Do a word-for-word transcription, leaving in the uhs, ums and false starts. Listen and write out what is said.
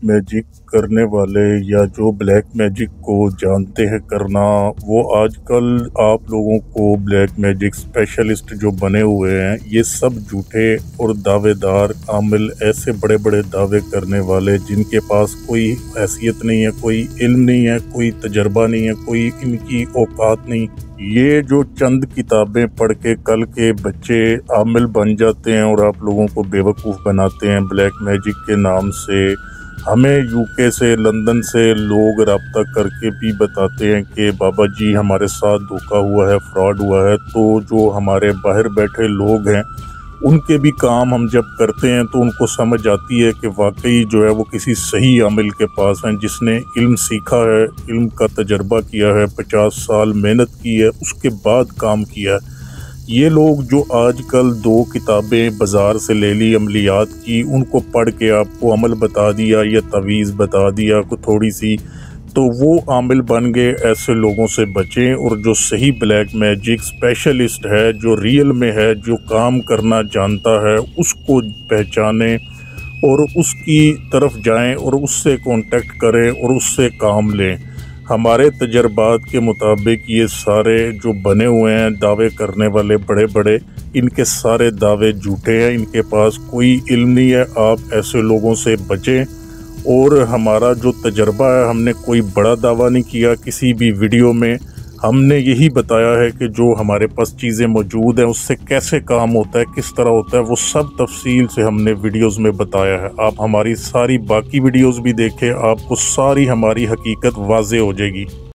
Magic کرنے والے یا جو بلیک میجک کو جانتے ہیں کرنا، وہ آج کل آپ لوگوں کو بلیک میجک اسپیشلسٹ جو بنے ہوئے ہیں، یہ سب جھوٹے اور دعوے دار عامل، ایسے بڑے بڑے دعوے کرنے والے جن کے پاس کوئی حیثیت نہیں ہے، کوئی علم نہیں ہے، کوئی تجربہ نہیں ہے، کوئی ان کی اوقات نہیں۔ یہ جو چند کتابیں پڑھ کے کل کے بچے عامل بن جاتے ہیں اور آپ لوگوں کو بیوقوف بناتے ہیں بلیک میجک کے نام سے، ہمیں یو کے سے، لندن سے لوگ رابطہ کر کے بھی بتاتے ہیں کہ بابا جی ہمارے ساتھ دھوکہ ہوا ہے، فراڈ ہوا ہے۔ تو جو ہمارے باہر بیٹھے لوگ ہیں ان کے بھی کام ہم جب کرتے ہیں تو ان کو سمجھ آتی ہے کہ واقعی جو ہے وہ کسی صحیح عامل کے پاس ہیں، جس نے علم سیکھا ہے، علم کا تجربہ کیا ہے، پچاس سال محنت کی ہے، اس کے بعد کام کیا ہے۔ یہ لوگ جو آج کل دو کتابیں بازار سے لے لی عملیات کی، ان کو پڑھ کے آپ کو عمل بتا دیا یا تعویذ بتا دیا کو تھوڑی سی، تو وہ عامل بن گئے۔ ایسے لوگوں سے بچیں، اور جو صحیح بلیک میجک اسپیشلسٹ ہے، جو ریئل میں ہے، جو کام کرنا جانتا ہے، اس کو پہچانیں اور اس کی طرف جائیں اور اس سے کانٹیکٹ کریں اور اس سے کام لیں۔ ہمارے تجربات کے مطابق یہ سارے جو بنے ہوئے ہیں دعوے کرنے والے بڑے بڑے، ان کے سارے دعوے جھوٹے ہیں، ان کے پاس کوئی علم نہیں ہے۔ آپ ایسے لوگوں سے بچیں، اور ہمارا جو تجربہ ہے، ہم نے کوئی بڑا دعویٰ نہیں کیا کسی بھی ویڈیو میں، ہم نے یہی بتایا ہے کہ جو ہمارے پاس چیزیں موجود ہیں اس سے کیسے کام ہوتا ہے، کس طرح ہوتا ہے، وہ سب تفصیل سے ہم نے ویڈیوز میں بتایا ہے۔ آپ ہماری ساری باقی ویڈیوز بھی دیکھیں، آپ کو ساری ہماری حقیقت واضح ہو جائے گی۔